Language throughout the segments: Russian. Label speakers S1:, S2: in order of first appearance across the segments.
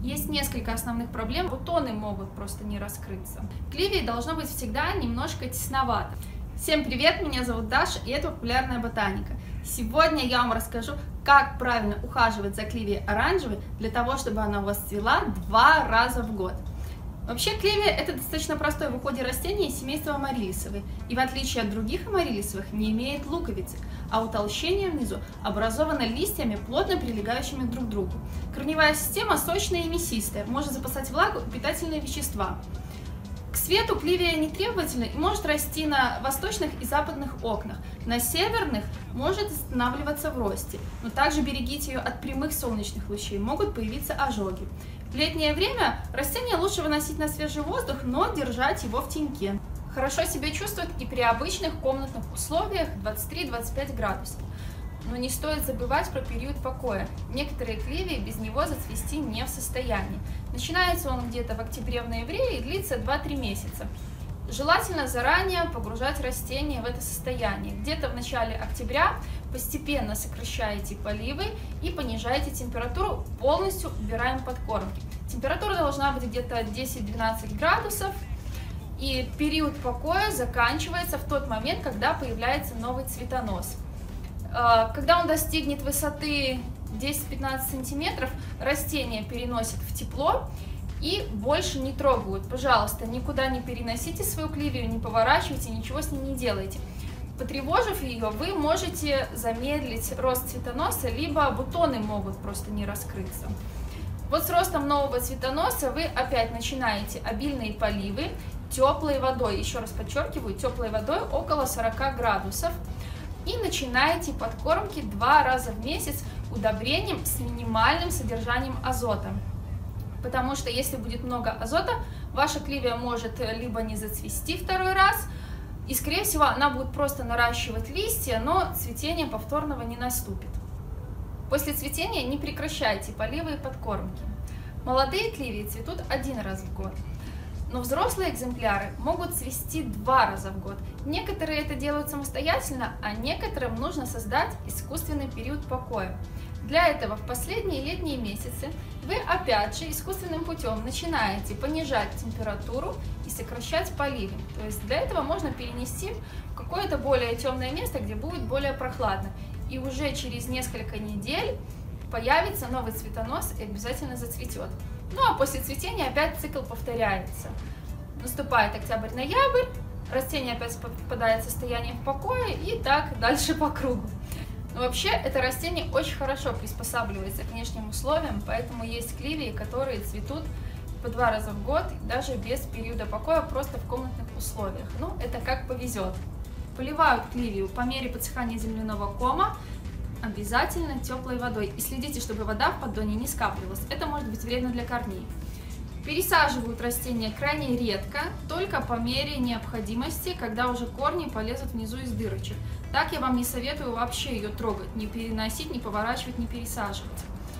S1: Есть несколько основных проблем, бутоны могут просто не раскрыться. Кливии должно быть всегда немножко тесновато. Всем привет, меня зовут Даша, и это популярная ботаника. Сегодня я вам расскажу, как правильно ухаживать за кливией оранжевой, для того, чтобы она у вас цвела 2 раза в год. Вообще кливия это достаточно простое в уходе растение из семейства амарилисовой, и в отличие от других амарилисовых не имеет луковицы, а утолщение внизу образовано листьями, плотно прилегающими друг к другу. Корневая система сочная и мясистая, может запасать влагу и питательные вещества. К свету кливия не требовательна и может расти на восточных и западных окнах. На северных может останавливаться в росте, но также берегите ее от прямых солнечных лучей, могут появиться ожоги. В летнее время растение лучше выносить на свежий воздух, но держать его в теньке. Хорошо себя чувствует и при обычных комнатных условиях 23-25 градусов. Но не стоит забывать про период покоя. Некоторые кливии без него зацвести не в состоянии. Начинается он где-то в октябре-ноябре и длится 2-3 месяца. Желательно заранее погружать растение в это состояние. Где-то в начале октября постепенно сокращаете поливы и понижаете температуру, полностью убираем подкормки. Температура должна быть где-то 10-12 градусов. И период покоя заканчивается в тот момент, когда появляется новый цветонос. Когда он достигнет высоты 10-15 сантиметров, растение переносит в тепло и больше не трогают. Пожалуйста, никуда не переносите свою кливию, не поворачивайте, ничего с ней не делайте. Потревожив ее, вы можете замедлить рост цветоноса, либо бутоны могут просто не раскрыться. Вот с ростом нового цветоноса вы опять начинаете обильные поливы теплой водой, еще раз подчеркиваю, теплой водой около 40 градусов, и начинаете подкормки 2 раза в месяц удобрением с минимальным содержанием азота. Потому что если будет много азота, ваша кливия может либо не зацвести второй раз, и скорее всего она будет просто наращивать листья, но цветение повторного не наступит. После цветения не прекращайте поливы и подкормки. Молодые кливии цветут 1 раз в год. Но взрослые экземпляры могут цвести 2 раза в год. Некоторые это делают самостоятельно, а некоторым нужно создать искусственный период покоя. Для этого в последние летние месяцы вы опять же искусственным путем начинаете понижать температуру и сокращать поливы. То есть для этого можно перенести в какое-то более темное место, где будет более прохладно. И уже через несколько недель появится новый цветонос и обязательно зацветет. Ну а после цветения опять цикл повторяется. Наступает октябрь-ноябрь, растение опять попадает в состояние покоя и так дальше по кругу. Но вообще это растение очень хорошо приспосабливается к внешним условиям, поэтому есть кливии, которые цветут по 2 раза в год, даже без периода покоя, просто в комнатных условиях. Ну, это как повезет. Поливают кливию по мере подсыхания земляного кома, обязательно теплой водой. И следите, чтобы вода в поддоне не скапливалась. Это может быть вредно для корней. Пересаживают растения крайне редко, только по мере необходимости, когда уже корни полезут внизу из дырочек. Так я вам не советую вообще ее трогать, не переносить, не поворачивать, не пересаживать.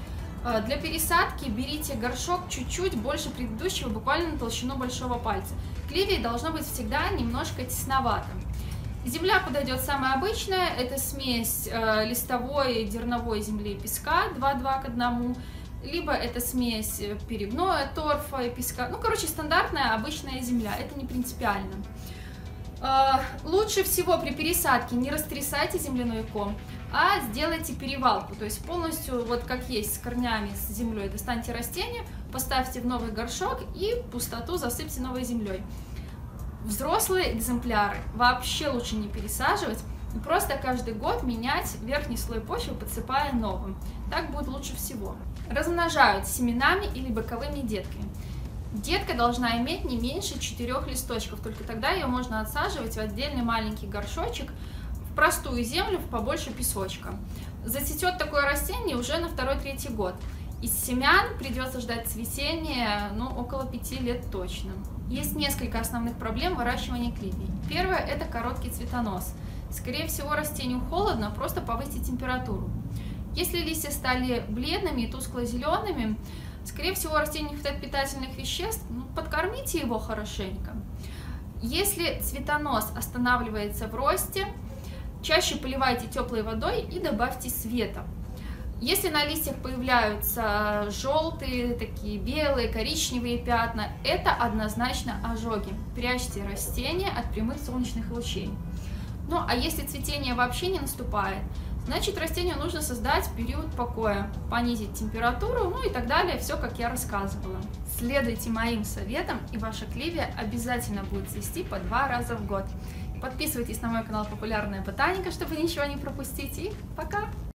S1: Для пересадки берите горшок чуть-чуть больше предыдущего, буквально на толщину большого пальца. Кливии должно быть всегда немножко тесновато. Земля подойдет самая обычная, это смесь листовой, дерновой земли и песка 2:2 к 1, либо это смесь перегноя, торфа и песка. Ну, короче, стандартная обычная земля, это не принципиально. Лучше всего при пересадке не растрясайте земляной ком, а сделайте перевалку, то есть полностью, вот как есть, с корнями, с землей достаньте растение, поставьте в новый горшок и пустоту засыпьте новой землей. Взрослые экземпляры вообще лучше не пересаживать, просто каждый год менять верхний слой почвы, подсыпая новым. Так будет лучше всего. Размножают семенами или боковыми детками. Детка должна иметь не меньше 4 листочков, только тогда ее можно отсаживать в отдельный маленький горшочек, в простую землю, в побольше песочка. Зацветет такое растение уже на 2-3 год. Из семян придется ждать цветения, около 5 лет точно. Есть несколько основных проблем выращивания кливий. Первое – это короткий цветонос. Скорее всего, растению холодно, просто повысьте температуру. Если листья стали бледными и тускло-зелеными, скорее всего, растению не хватает питательных веществ, подкормите его хорошенько. Если цветонос останавливается в росте, чаще поливайте теплой водой и добавьте света. Если на листьях появляются желтые, такие белые, коричневые пятна, это однозначно ожоги. Прячьте растения от прямых солнечных лучей. Ну а если цветение вообще не наступает, значит растению нужно создать период покоя, понизить температуру, ну и так далее, все как я рассказывала. Следуйте моим советам, и ваша кливия обязательно будет цвести по 2 раза в год. Подписывайтесь на мой канал Популярная ботаника, чтобы ничего не пропустить, и пока!